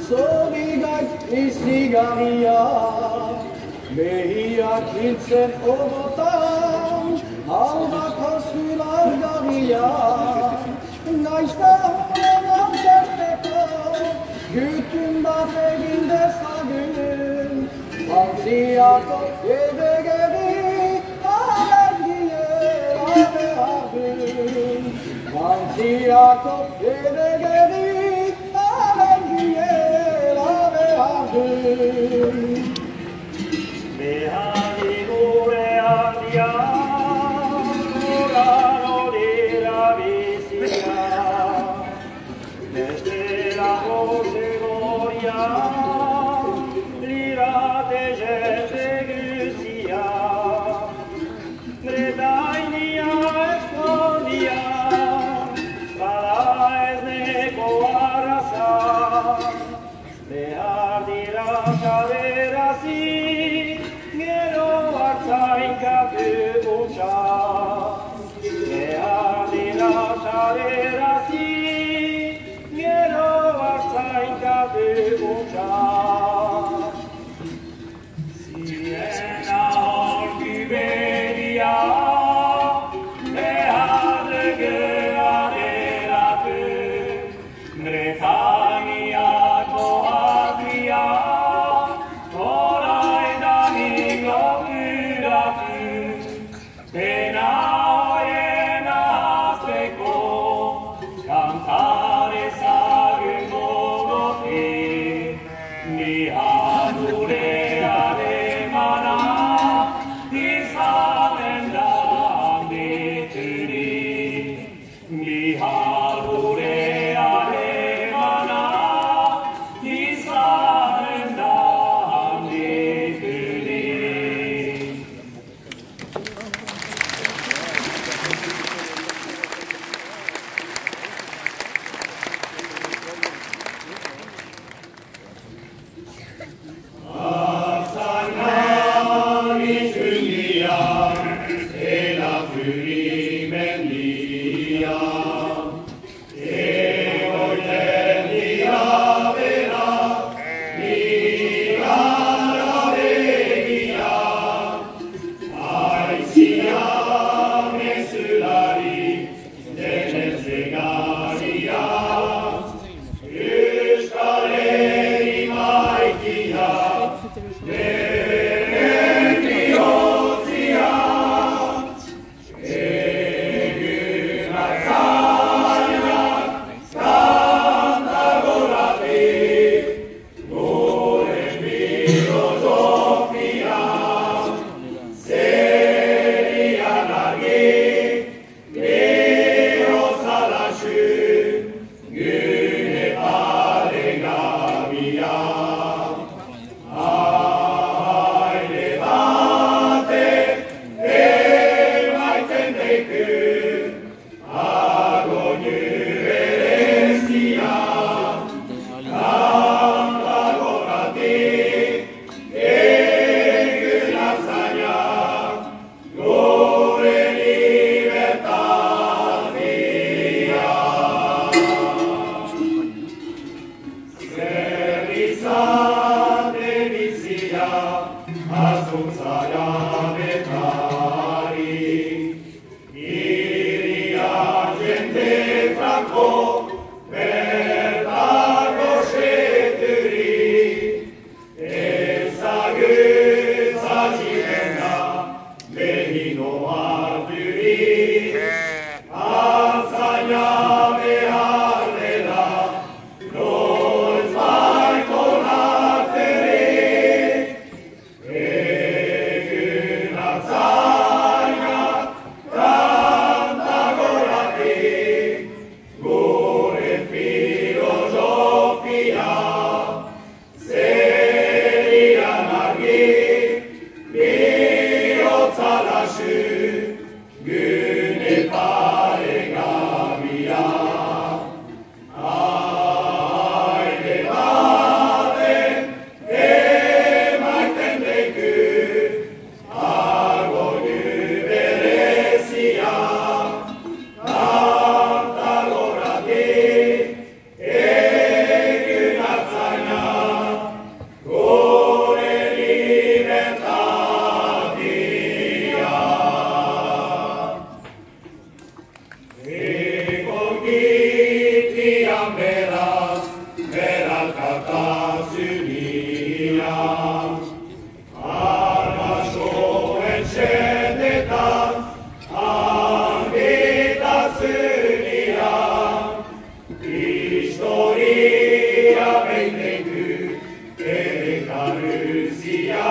Zorigaitz izigarria, behiak hiltzen ogotan, aldako zulargarria, naizta honen antzerteko, gütün bat egin dezagun, Antziako ebegeri, alergie abeagun. Antziako ebegeri, Behari gure handia, gorano dira bizia, bestela goze goria, lirate jende guzia, Bretainia eskondia, bada ez neko arraza, behar dira kaderazi, gero hartzainkatu gutxa. Behar dira kaderazi, gero hartzainkatu gutxa. Zirena horki begia, behar gehareratu, Bretainiako agria, oraidan ingokiratu, pena horien ahazteko, kantar ezagun gogoki, gure alemana, izanen da handituri, gure alemana, izanen da handituri. Outside! behin leku, ere karusia